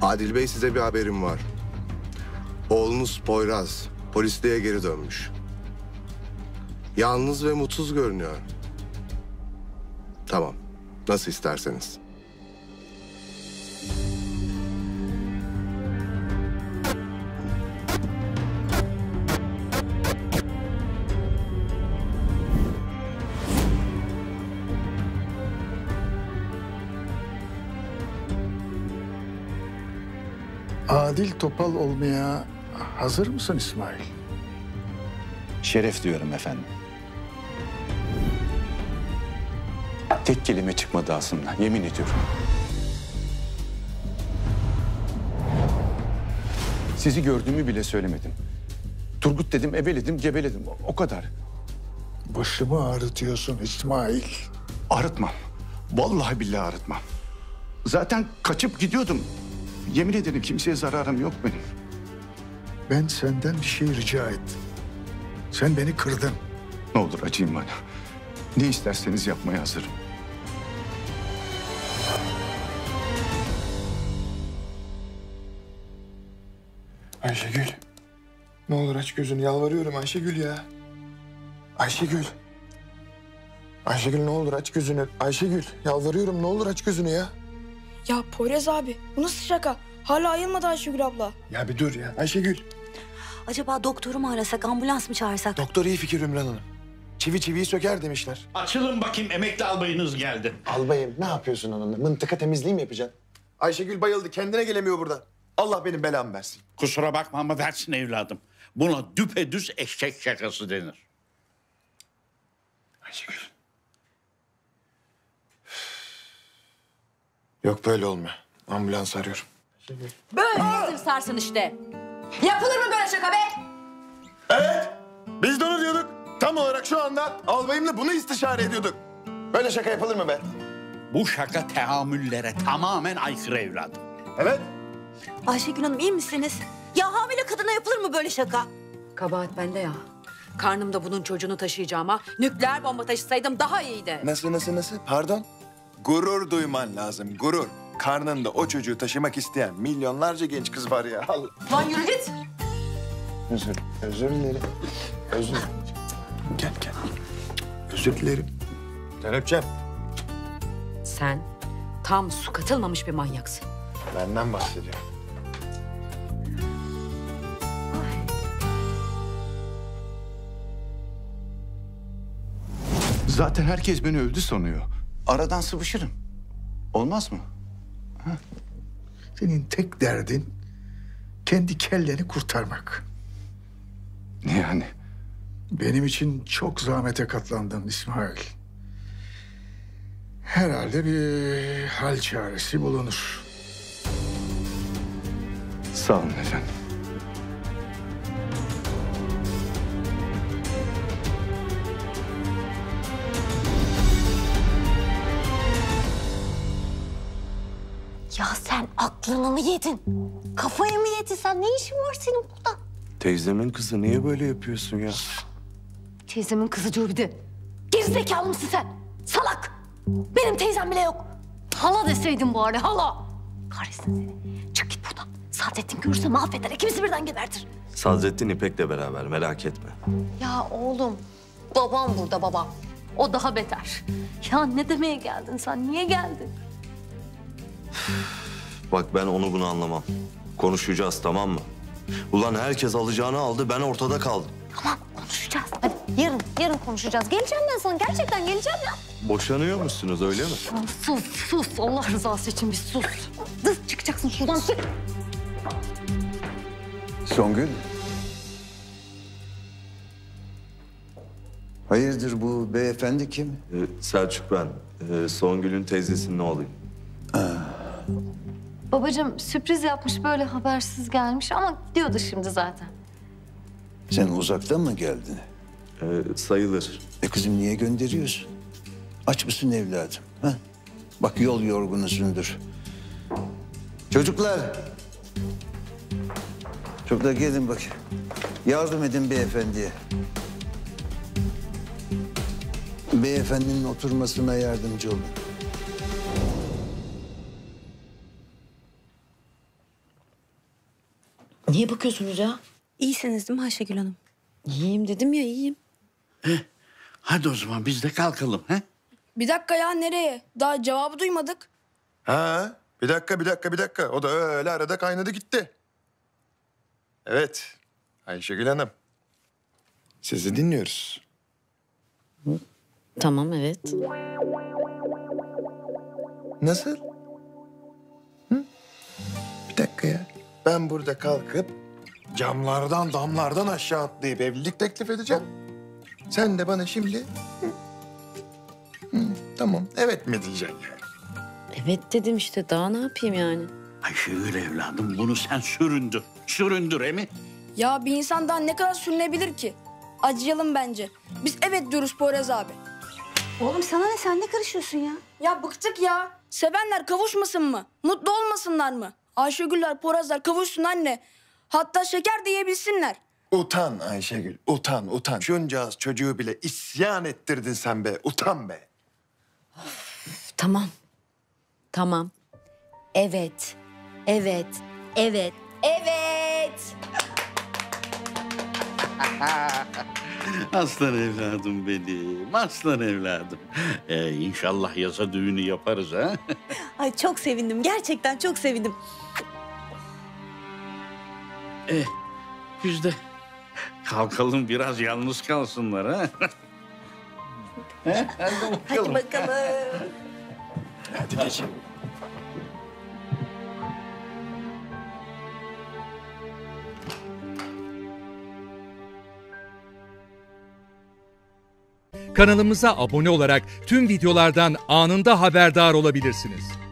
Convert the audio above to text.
Adil Bey, size bir haberim var. Oğlunuz Poyraz polisliğe geri dönmüş. Yalnız ve mutsuz görünüyor. Tamam, nasıl isterseniz. Adil Topal olmaya hazır mısın İsmail? Şeref diyorum efendim. Tek kelime çıkmadı ağzımdan, yemin ediyorum. Sizi gördüğümü bile söylemedim. Turgut dedim, ebeledim, gebeledim. O kadar. Başımı ağrıtıyorsun İsmail. Arıtmam. Vallahi billahi arıtmam. Zaten kaçıp gidiyordum. Yemin ederim kimseye zararım yok benim. Ben senden bir şey rica ettim. Sen beni kırdın. Ne olur acıyın bana. Ne isterseniz yapmaya hazırım. Ayşegül. Ne olur aç gözünü, yalvarıyorum Ayşegül ya. Ayşegül. Ayşegül ne olur aç gözünü. Ayşegül yalvarıyorum, ne olur aç gözünü ya. Ya Poyraz abi, bu nasıl şaka? Hala ayılmadı Ayşegül abla. Ya bir dur ya Ayşegül. Acaba doktoru mu arasak, ambulans mı çağırsak? Doktor iyi fikir Ümran Hanım. Çivi çiviyi söker demişler. Açılın bakayım, emekli albayınız geldi. Albayım ne yapıyorsun onunla? Mıntıka temizliği mi yapacaksın? Ayşegül bayıldı, kendine gelemiyor burada. Allah benim belamı versin. Kusura bakma ama versin evladım. Buna düpedüz eşek şakası denir. Ayşegül. Yok böyle olmuyor. Ambulans arıyorum. Böyle sarsın işte. Yapılır mı böyle şaka be? Evet. Biz de onu diyorduk. Tam olarak şu anda albayımla bunu istişare ediyorduk. Böyle şaka yapılır mı be? Bu şaka teamüllere tamamen aykırı evladım. Evet. Ayşegül Hanım iyi misiniz? Ya hamile kadına yapılır mı böyle şaka? Kabahat bende ya. Karnımda bunun çocuğunu taşıyacağıma nükleer bomba taşısaydım daha iyiydi. Nasıl? Pardon? Gurur duyman lazım, gurur. Karnında o çocuğu taşımak isteyen milyonlarca genç kız var ya. Allah. Lan yürü git. Özür dilerim. Gel. Özür dilerim. Ben öpeceğim. Sen tam su katılmamış bir manyaksın. Benden bahsediyor. Zaten herkes beni öldü sanıyor. Aradan sıvışırım. Olmaz mı? Senin tek derdin kendi kelleni kurtarmak. Ne yani? Benim için çok zahmete katlandın İsmail. Herhalde bir hal çaresi bulunur. Sağ olun efendim. Ya sen aklını mı yedin? Kafayı mı yedin sen? Ne işin var senin burada? Teyzemin kızı, niye böyle yapıyorsun ya? Teyzemin kızı diyor bir de. Gerizekalı mısın sen? Salak! Benim teyzem bile yok. Hala deseydin bari, hala. Kahretsin seni. Çık git buradan. Sadrettin görürse mahveder. İkimizi birden gebertir. Sadrettin İpek'le beraber, merak etme. Ya oğlum, babam burada babam. O daha beter. Ya ne demeye geldin sen? Niye geldin? Bak ben onu bunu anlamam. Konuşacağız, tamam mı? Ulan herkes alacağını aldı, ben ortada kaldım. Tamam konuşacağız. Hadi yarın konuşacağız. Geleceğim ben sana. Gerçekten geleceğim ya. Boşanıyor musunuz, öyle mi? Sus. Allah rızası için bir sus. Dur çıkacaksın şuradan. Çık. Songül. Hayırdır bu beyefendi kim? Selçuk ben. Songül'ün teyzesinin oğluyum. Babacığım sürpriz yapmış böyle habersiz gelmiş ama gidiyordu şimdi zaten. Sen uzaktan mı geldin? Sayılır. Kızım niye gönderiyorsun? Aç mısın evladım? Ha? Bak yol yorgunusundur. Çocuklar. Çocuklar gelin bakayım. Yardım edin beyefendiye. Beyefendinin oturmasına yardımcı olun. Niye bakıyorsunuz ya? İyisiniz değil mi Ayşegül Hanım? İyiyim dedim ya, iyiyim. Hadi o zaman biz de kalkalım. He? Bir dakika ya, nereye? Daha cevabı duymadık. Ha, bir dakika. O da öyle arada kaynadı gitti. Evet, Ayşegül Hanım. Sizi dinliyoruz. Tamam, evet. Nasıl? Hı? Bir dakika ya. Ben burada kalkıp camlardan, damlardan aşağı atlayıp evlilik teklif edeceğim. Sen de bana şimdi... Tamam, evet mi diyeceksin yani? Evet dedim işte, daha ne yapayım yani? Ayşegül evladım bunu sen süründür. Süründür emi. Ya bir insan daha ne kadar sürünebilir ki? Acıyalım bence. Biz evet diyoruz Poyraz abi. Oğlum sana ne, sen ne karışıyorsun ya? Ya bıktık ya. Sevenler kavuşmasın mı? Mutlu olmasınlar mı? Ayşegüller, Poyrazlar kavuşsun anne. Hatta şeker de yiyebilsinler. Utan Ayşegül, utan. Şuncağız çocuğu bile isyan ettirdin sen be, utan be. Tamam. Tamam. Evet. Aslan evladım benim. Aslan evladım. İnşallah yasa düğünü yaparız ha. Ay çok sevindim, gerçekten çok sevindim. Biz de kalkalım biraz yalnız kalsınlar ha. Hadi bakalım. Hadi geçin. Kanalımıza abone olarak tüm videolardan anında haberdar olabilirsiniz.